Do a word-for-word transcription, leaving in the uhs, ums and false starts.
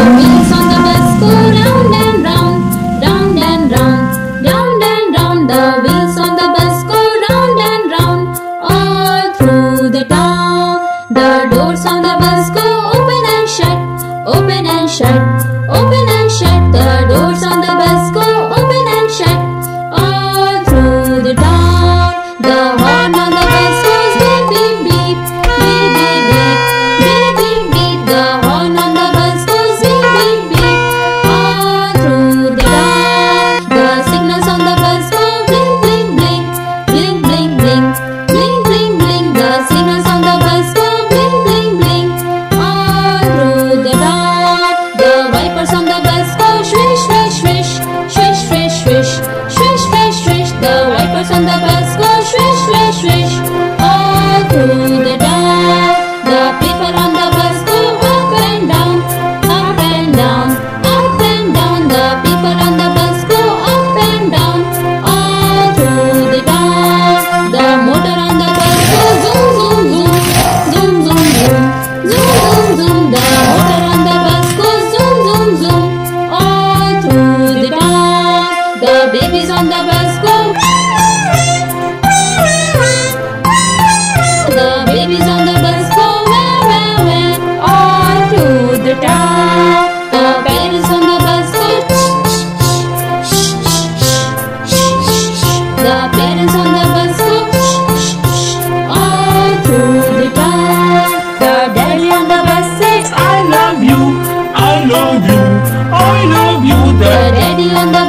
wheels on the bus go round and round, round and round, round and round. The wheels on the bus go round and round all through the town. The doors on the bus go open and shut, open and shut, open and shut. The doors on the bus go open and shut all through the town. The horn on the bus goes beep beep beep, beep beep beep, beep beep beep. The horn on the bus goes beep beep beep all through the town. The signals on the bus go blink blink blink, blink blink blink, blink blink blink. The signals on the bus go blink blink blink all through the town. The wipers on the bus go swish swish swish, swish swish swish, swish swish swish. The wipers on the bus go swish swish swish all through the town. The people on the bus go up and down, up and down, up and down. The people on the bus go up and down all through the town. The motor on the bus goes zoom zoom zoom, zoom zoom zoom, zoom zoom zoom. The motor on the bus goes zoom zoom zoom all through the town. The babies on the bus go. The babies on the bus go wah wah wah all through the town. The parents on the bus go shh shh shh shh shh. The parents on the bus go shh shh all through the town. The daddy on the bus says, I love you, I love you, I love you. the daddy on the